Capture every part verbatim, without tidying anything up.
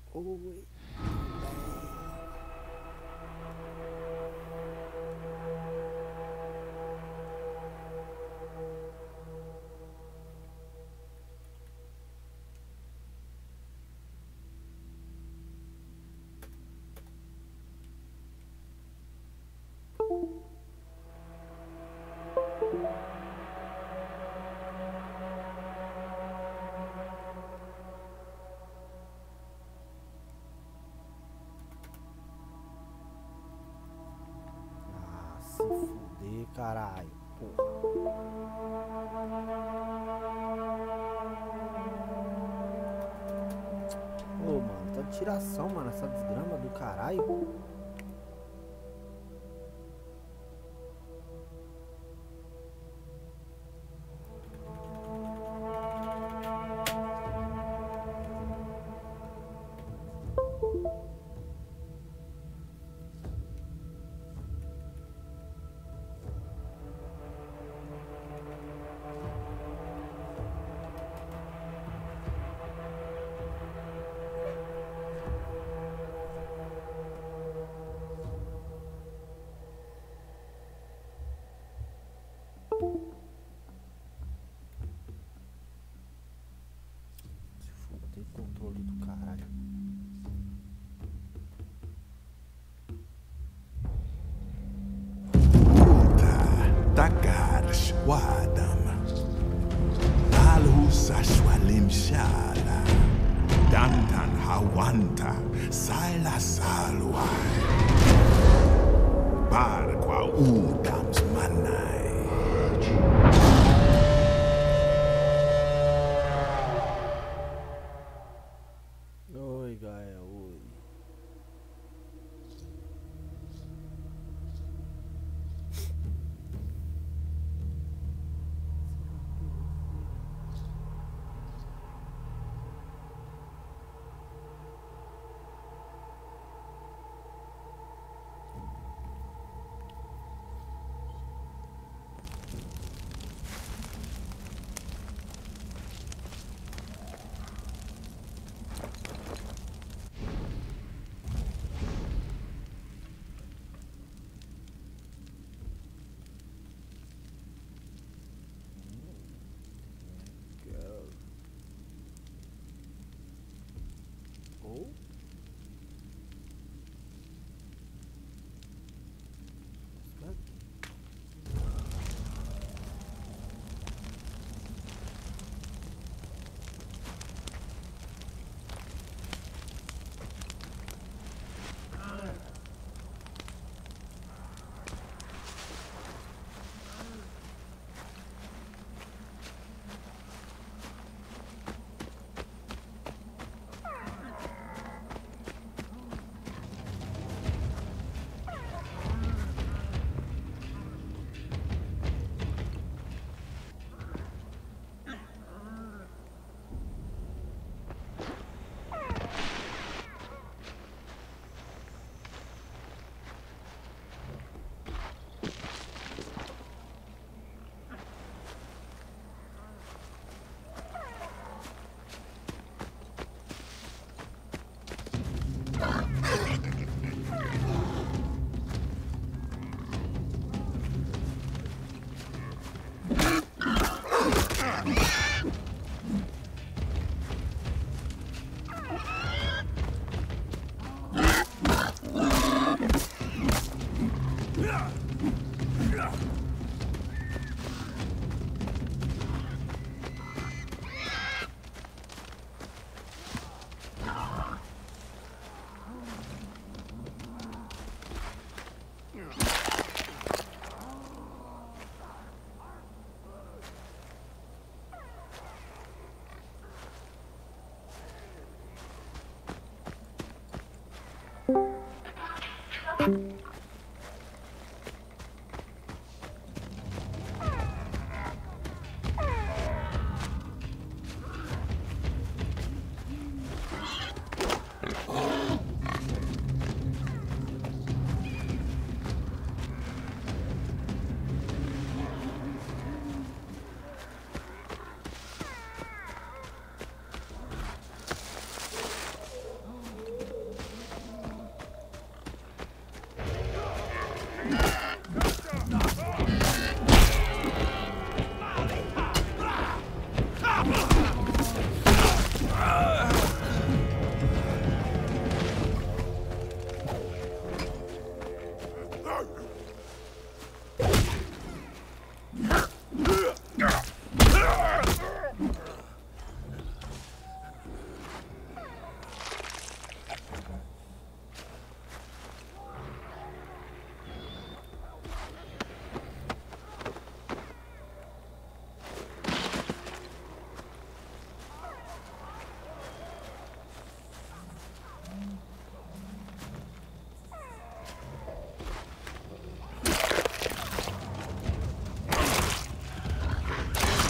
Oi. Ah, se fuder, caralho. Porra. Ô, mano, tá de tiração, mano. Essa desgrama do caralho. Se fuder, controle do caralho. Takarsh wadam Dalhusa shwalim shala Dantan hawanta Sala salwai Barqua udams manai Oi, Gael, oi. Oh.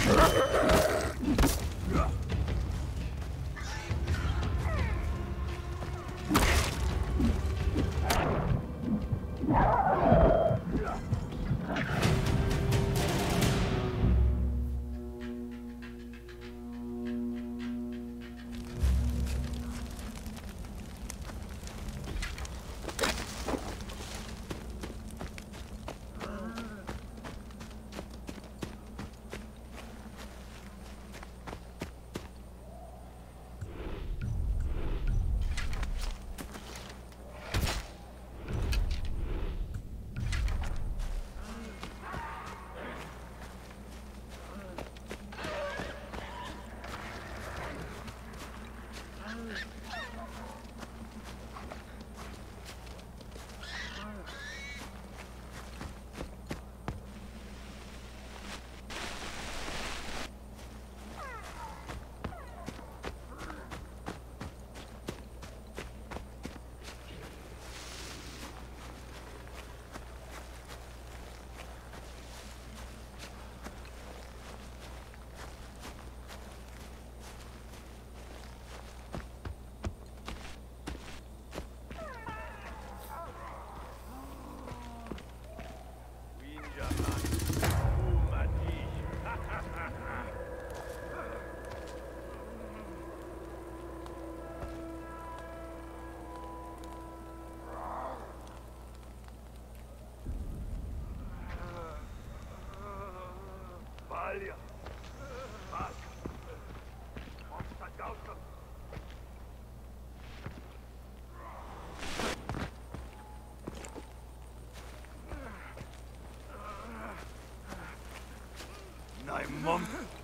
Nein, Mom.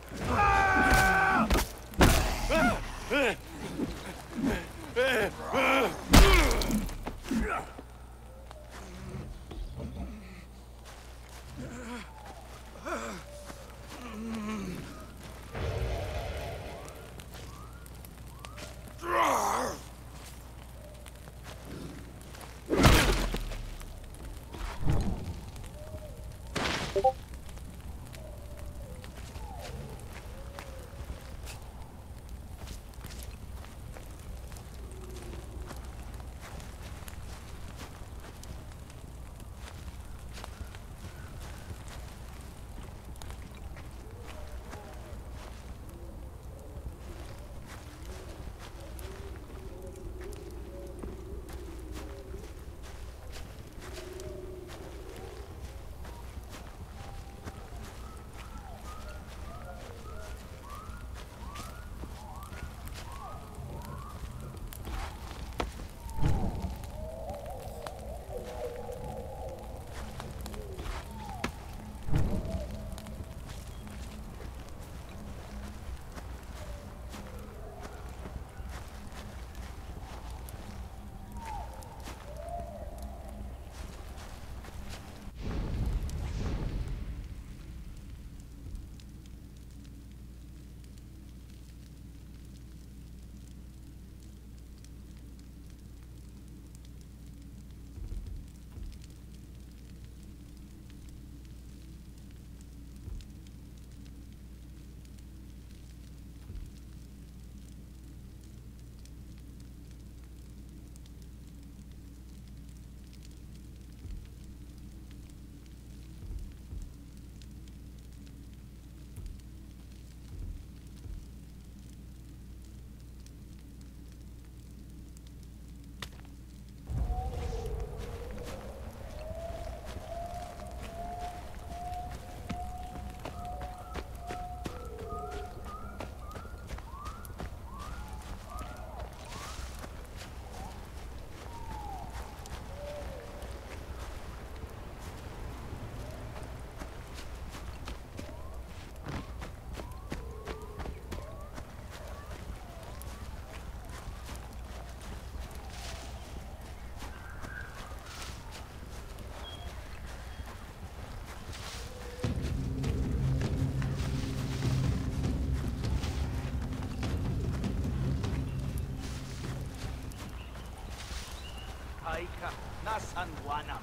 Aika na San Juana.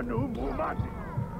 Anu Mumati.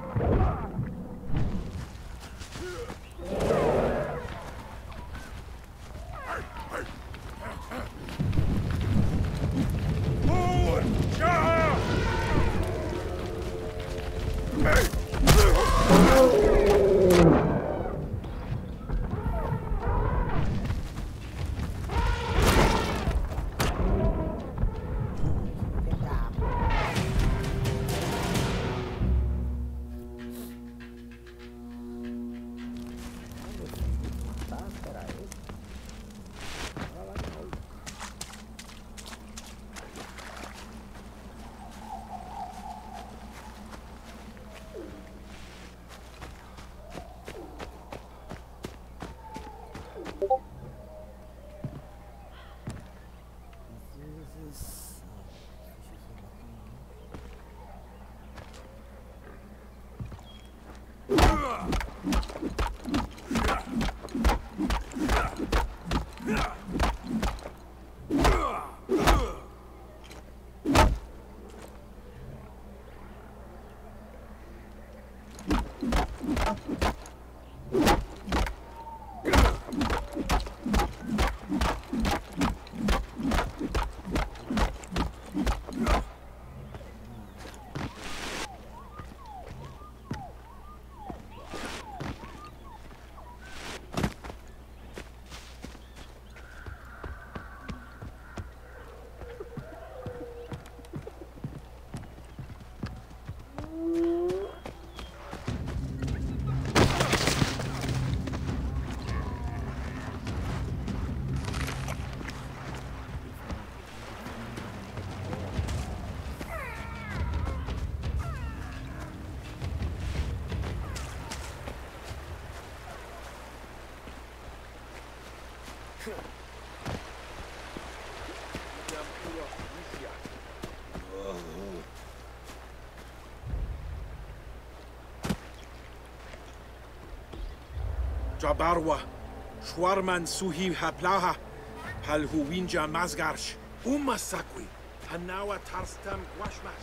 Jabarwa, Shwarman Suhi Haplaha, Palhuwinja Mazgarsh, Umasakwi, Hanawa Tarstam Guashmas.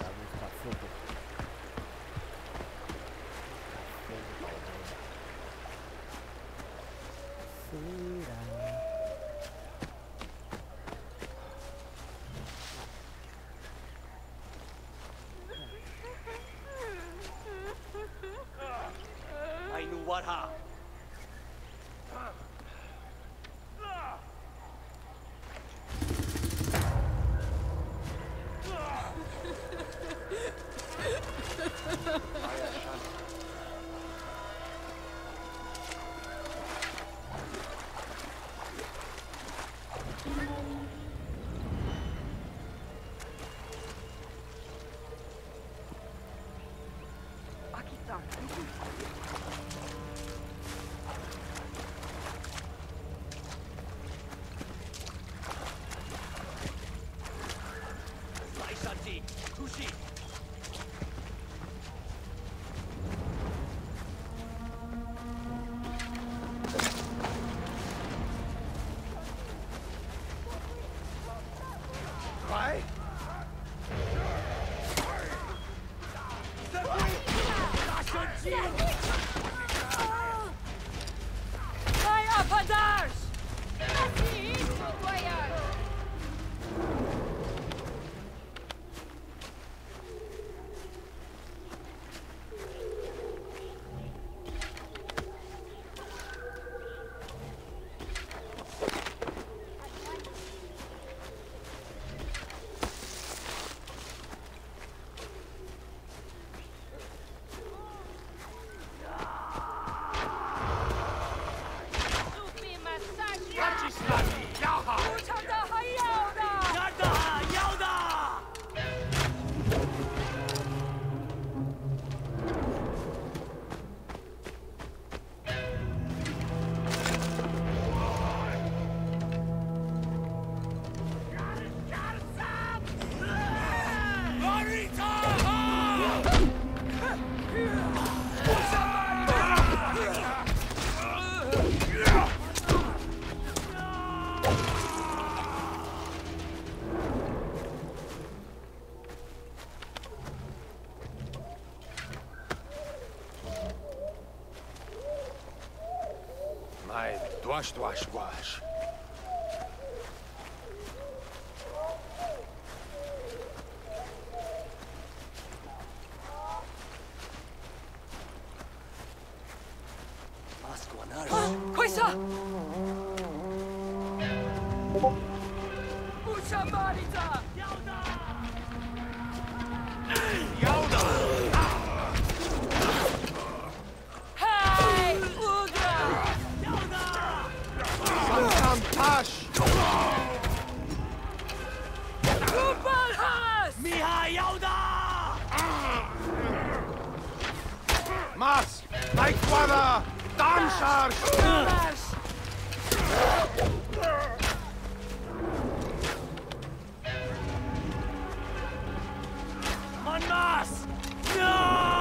Ainuwara. Laisati, Kushi. Right? Vai, Avadash! Assim, isso, Goiás! Wash, wash, wash. Koisa! Mucha marita! Hey! Ugra! Santam Tash! Kupalhas! Miha Yauda! Mas! Laikwada! Damshar! Kalash! Manmas! No!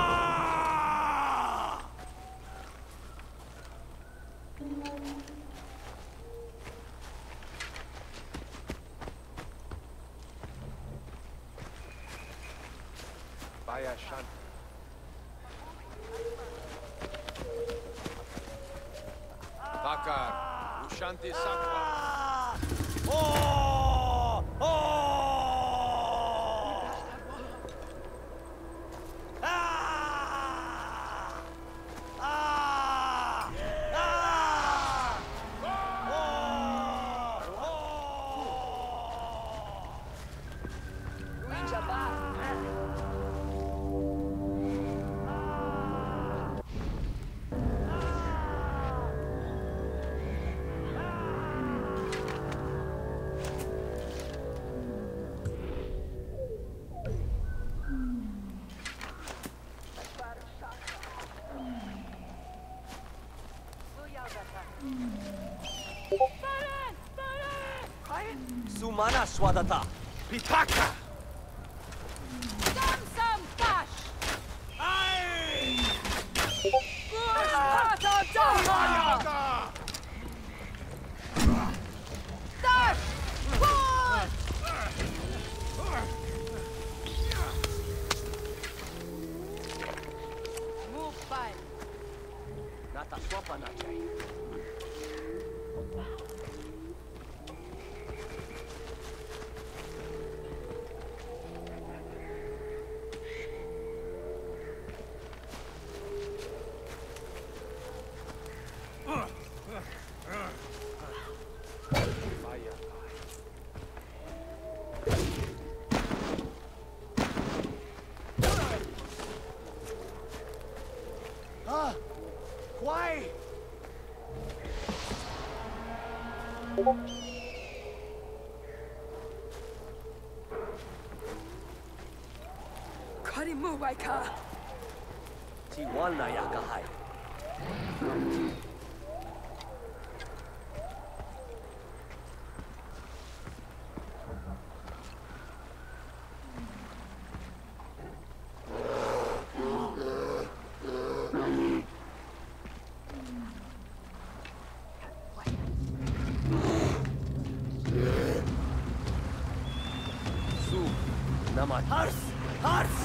Baya Shan. Bakar! Ushanti Sakwa! Oh! Oh! Ah! Ah! Ah! Oh! Oh! Baran! Baran! Sumana Swadata! Pitaka! Samsam Tash! Ay! Gurhata Dama! Tash! Push! Move fine. Nata swapa na jay. Ah! Why? Karimu Waika! Tiwal na yakahay. Su, namat. Hars! Hars!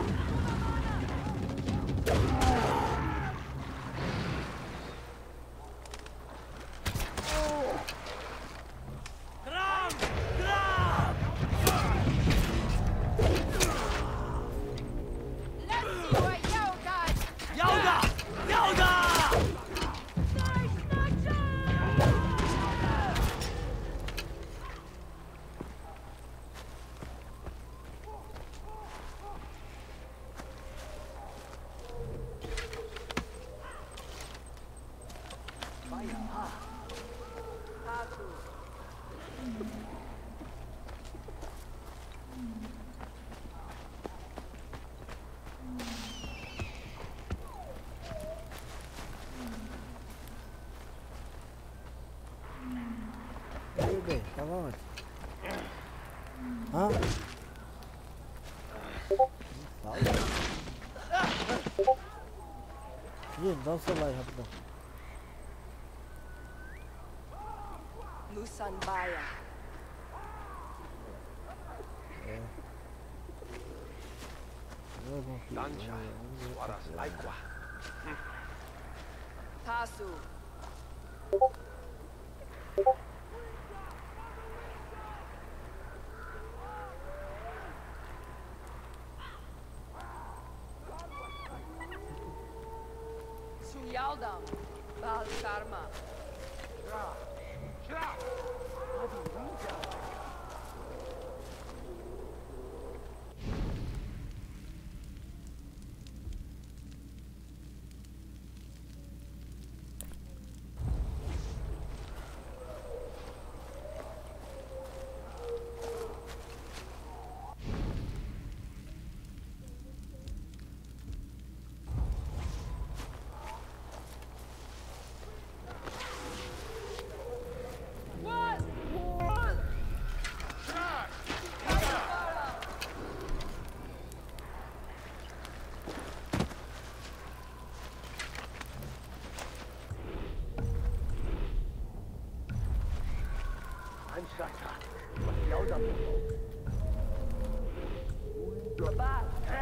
Gram! Gram! Let's see what you got! Yauda! Yauda! Nice structure! E aí, bem, tava onde? Hã? Salve. Gente, dá o celular aí, rapidão. Nusanbaya. Eu vou aqui. Dancha! Swaras Laikwa! Tasu. Yaudam. Bal Karma. Anshata. Yaudam. Baba.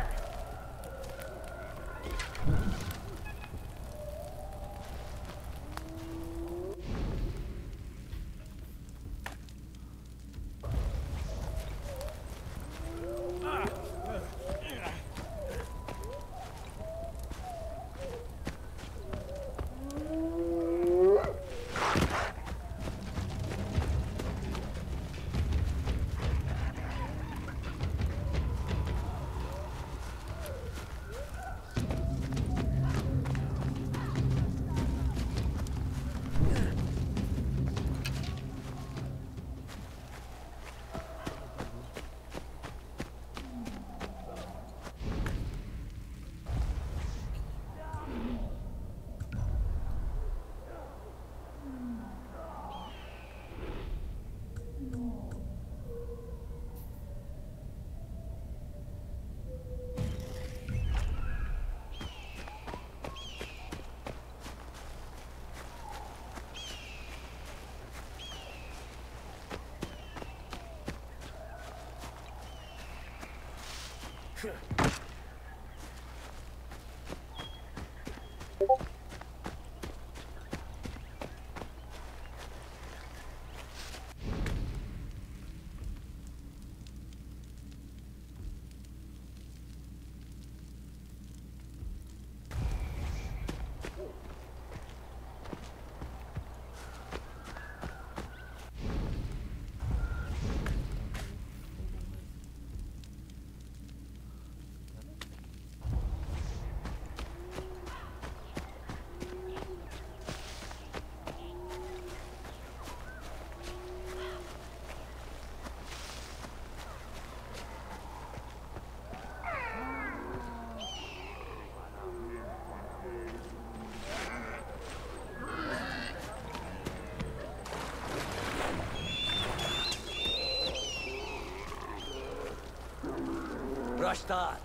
Rashtad.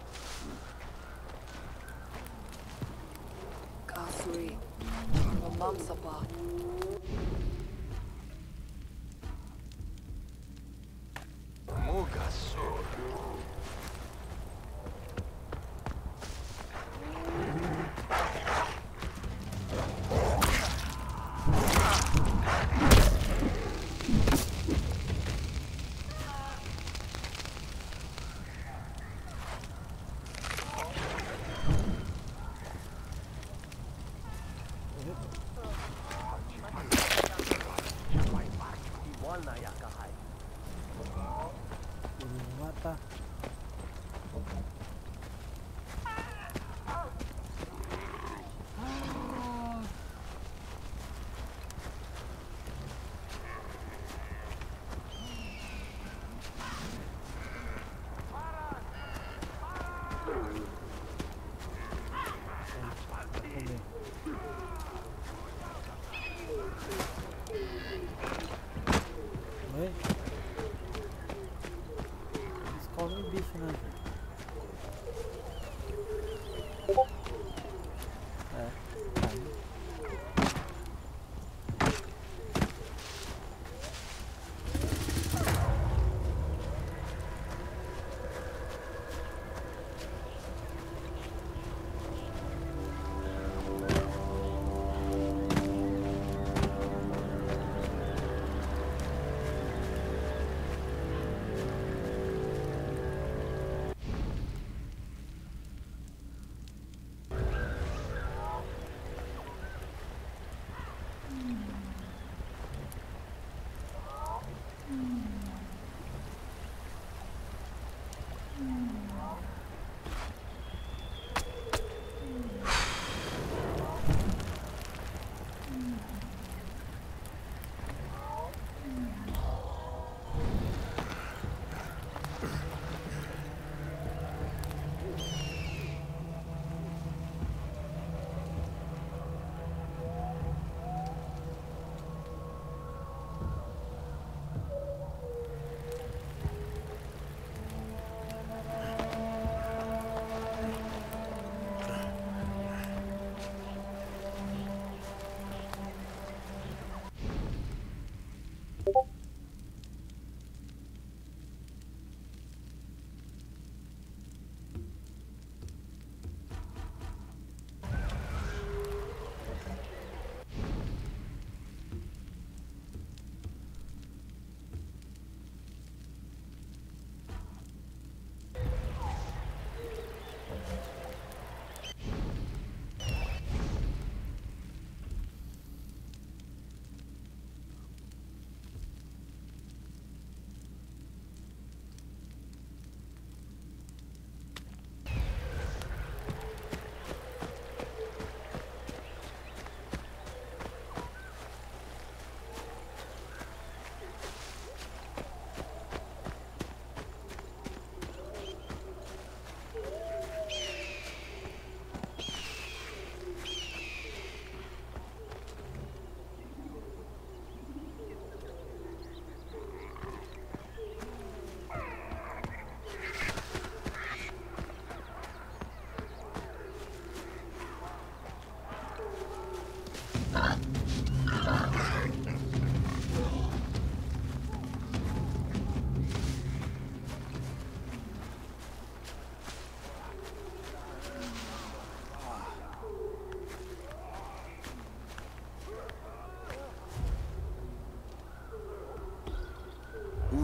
Kasui. Mamam Sapa. Mugasur. Iwalna yakahai. Mata. Oi? Eles comem bicho, né, gente? É, tá aí.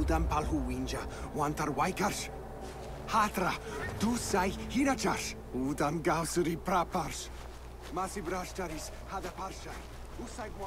Udam palhuinja, wantar waikars. Hatra, tu sai hinachars. Udam gausuri prapars. Masi brashtaris, hada parshai. Usai moi.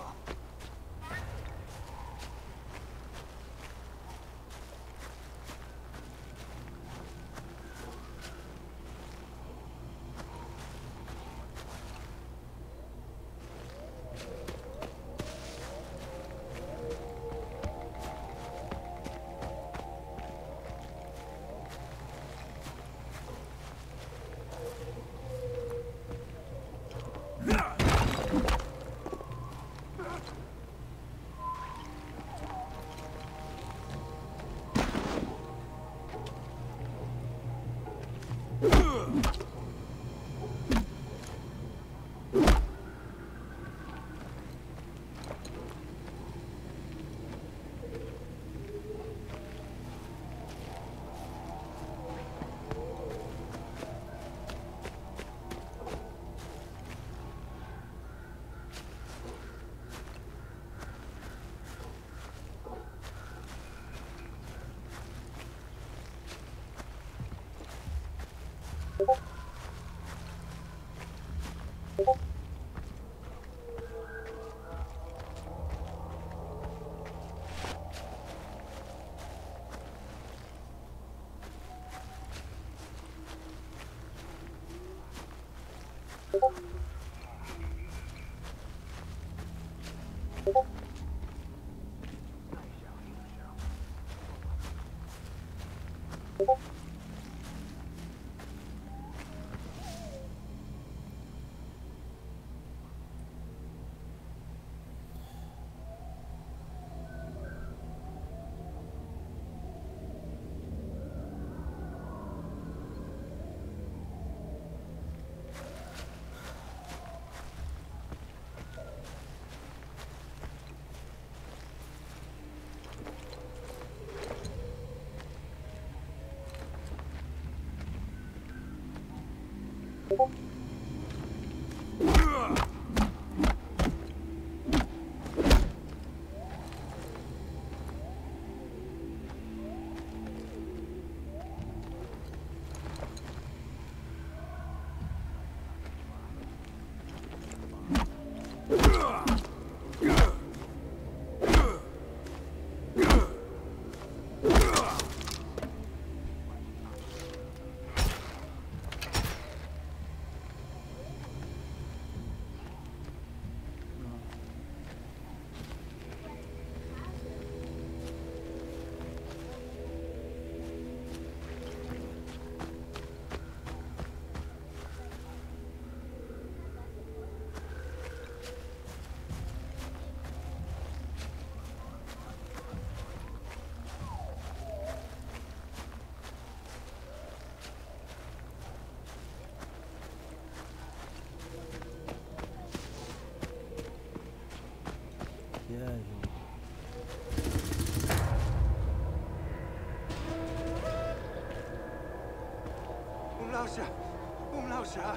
Umlausha! Umlausha!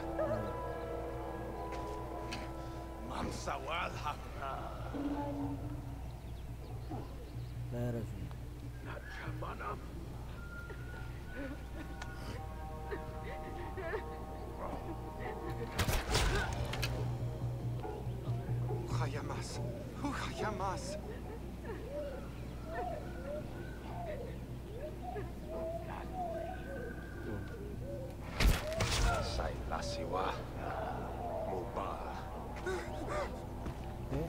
Mamsawal hakna. Pera, Júnior. Nachamanam. Uchayamas! Uchayamas! Sai lasiwa. Muba. Quê?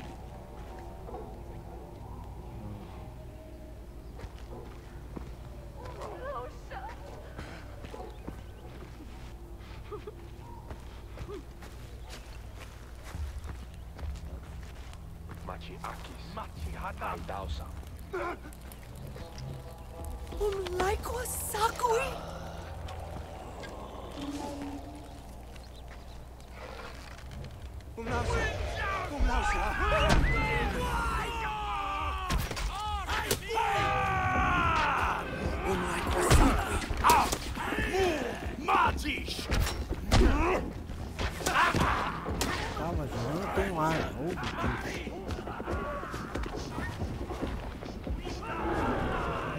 Machi akis. Machi hata. Dausa. Umlaiko sakui. Umlausha! Umlausha! Umlaiko sakui! Magish! Calma, Júnior. Eu não tenho ar. Oh, meu Deus.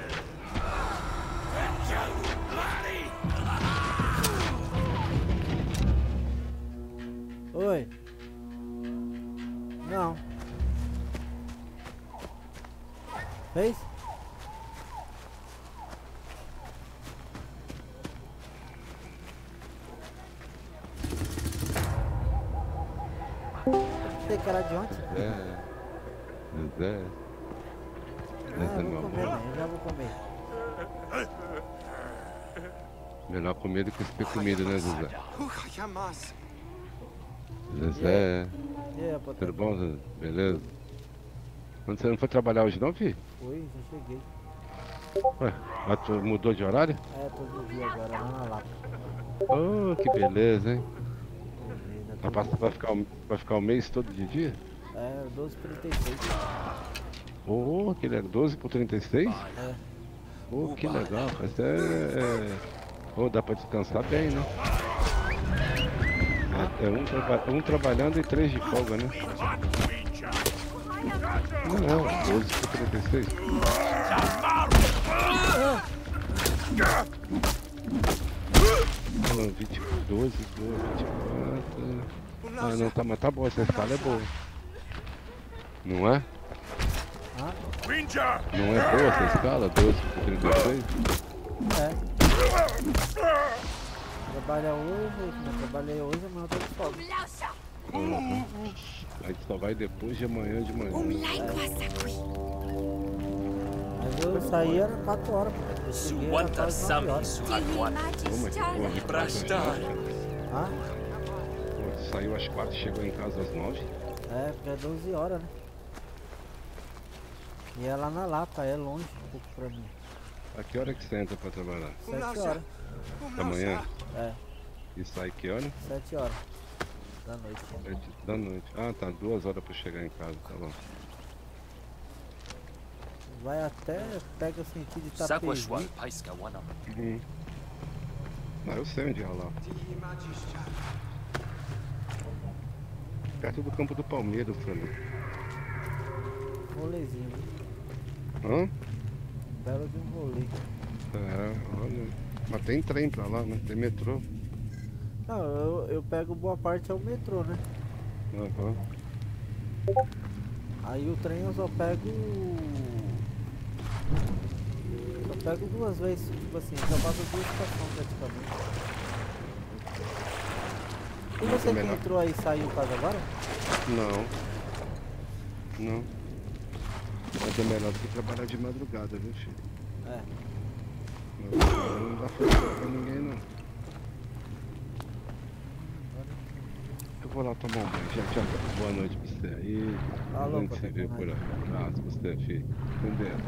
que era de ontem. É. Zezé. Ah, Zezé, eu meu vou comer, amor. né? Eu já vou comer. Melhor comer do que ter comida, né, Zezé? Ucha, Yamas. Zezé. E aí, Potão? Tudo bom, Zezé? Beleza? Quando você não foi trabalhar hoje não, filho? Oi, já cheguei. Ué, ah, tu mudou de horário? É, todo dia agora, lá na Lapa. Oh, que beleza, hein? Ainda tô- Vai, passar- vai, ficar, o- vai ficar o mês todo de dia? É, doze por trinta e seis. Oh, que legal. doze por trinta e seis? É. Oh, que legal. Mas é... é... Oh, dá pra descansar bem, né? É, é um, traba- um trabalhando e três de folga, né? Não, não, doze por trinta e seis. Não, vinte, doze, doze, vinte e quatro. Ah, não, tá, mas tá bom, essa escala é boa. Não é? Ah, Não é boa essa escala? doze por trinta e seis? é. Trabalha hoje, não trabalhei hoje, amanhã eu tô de folga. Uhum. Aí só vai depois de amanhã de manhã. Mas eu saí era quatro horas, pô. Eu cheguei era Suwanta quase nove Sami horas. Suhakwan. Como é que pô, de Prastar. Ah, Pô, saiu às quatro, chegou em casa às nove. é, porque é doze horas, né? E é lá na Lapa, é longe um pouco pra mim. A que hora que você entra pra trabalhar? sete horas. Da manhã? É, E sai que hora? sete horas da noite. Sete da noite. Ah, tá, duas horas pra chegar em casa, tá bom. Vai até, pega o sentido de Sakwashwan Itapevi. Paiska Wanam. Uhum. Ah, eu sei onde é lá. Perto do campo do Palmeiras, pra mim. Rolezinho, né? Hã? Belo de um rolê. É, olha. Mas tem trem pra lá, né? Tem metrô. Não, eu, eu pego boa parte ao metrô, né? Aham. Aí o trem eu só pego. Só pego duas vezes, tipo assim, só passo duas estações praticamente. E você que Melhor. entrou aí saiu quase agora? Não. Não. Mas é melhor do que trabalhar de madrugada, viu, filho? É. Não, não dá força pra ninguém, não. Eu vou lá tomar um banho. Já, já. Boa noite pra você aí. Alô, A gente se papai, vê boa por aí. noite. Abraço pra você, filho. Com Deus.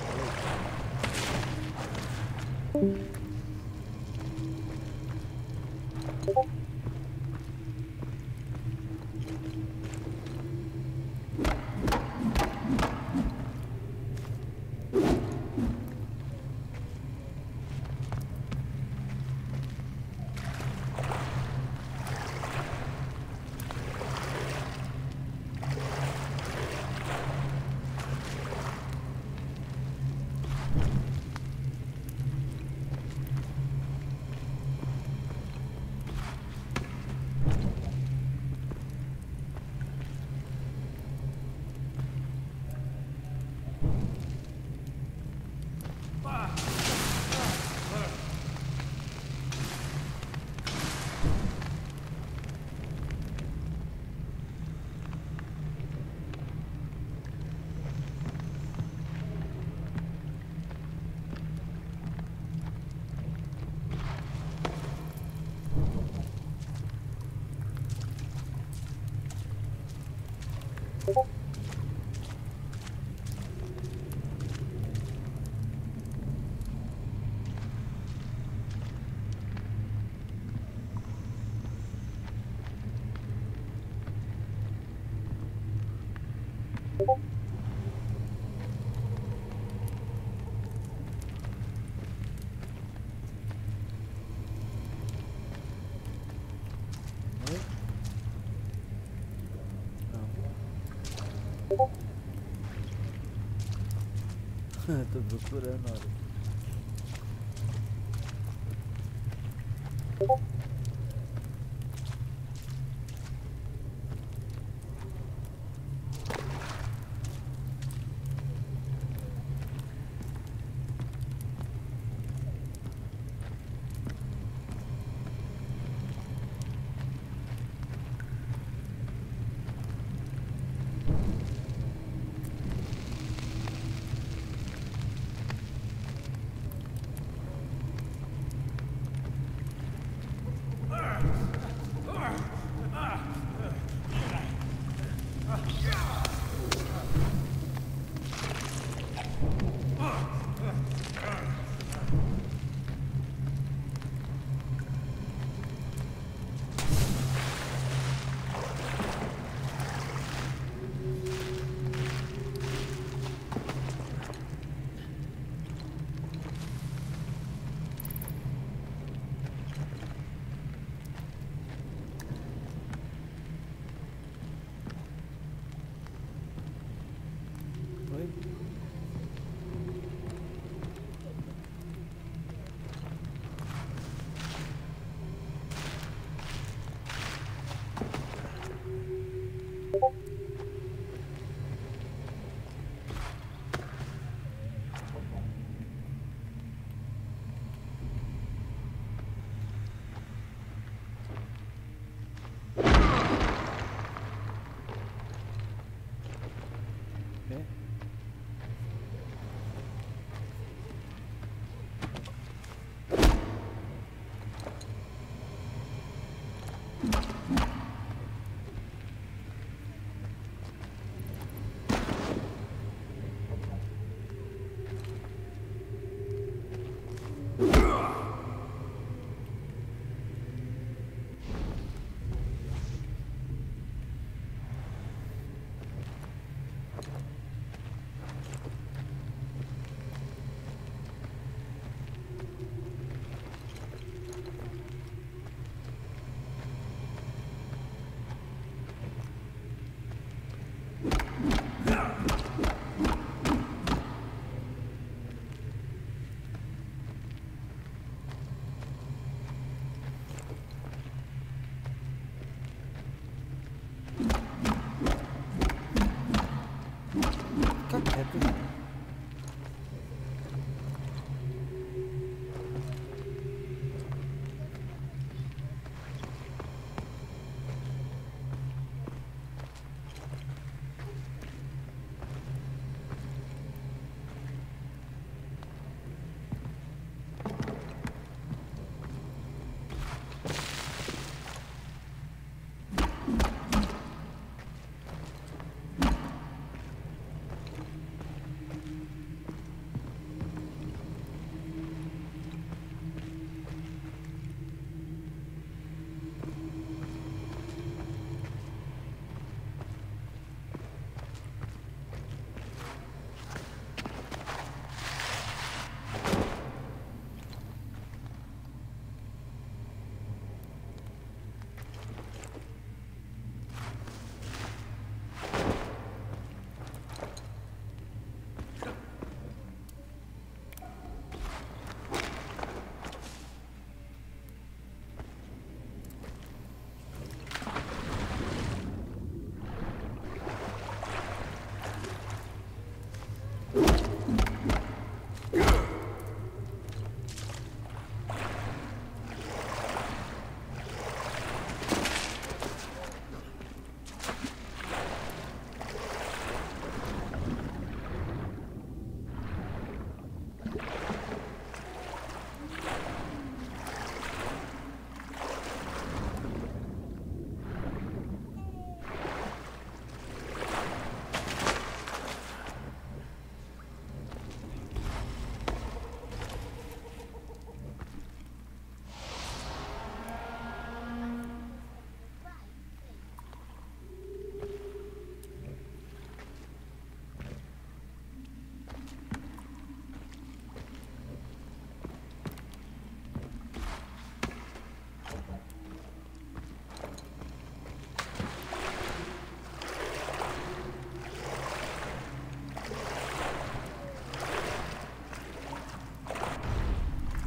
Tô procurando, olha.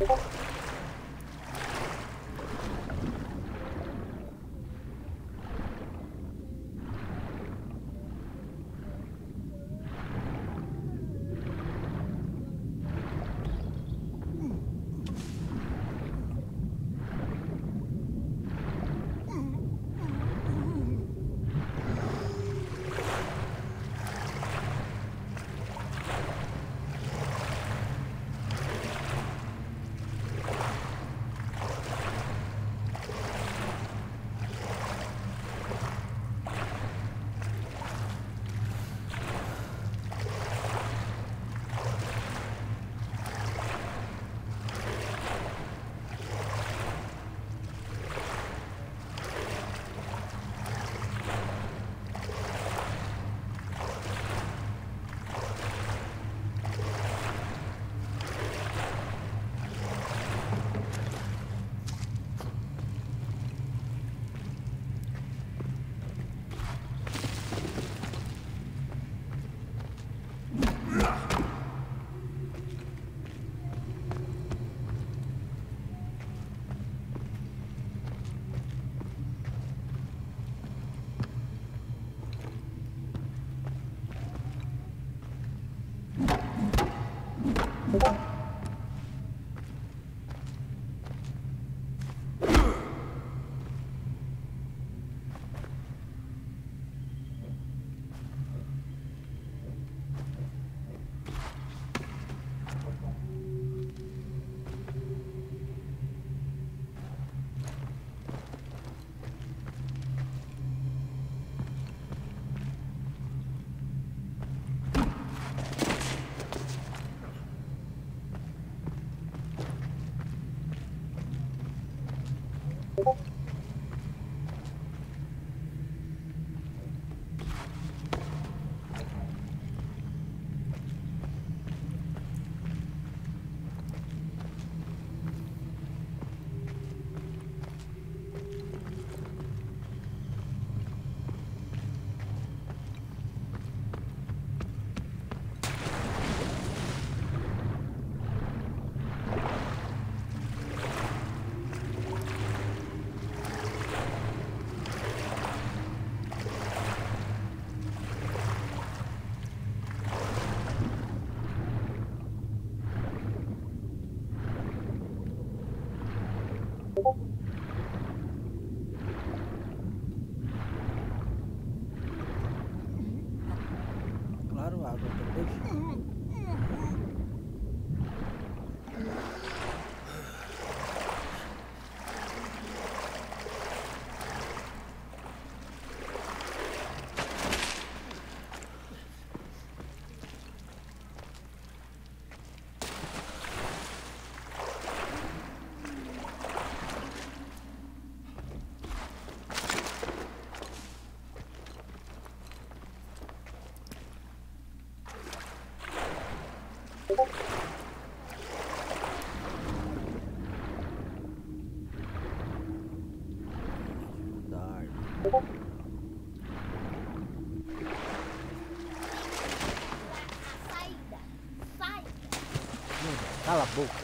Claro, água também. Saída. Saída. Cala a boca.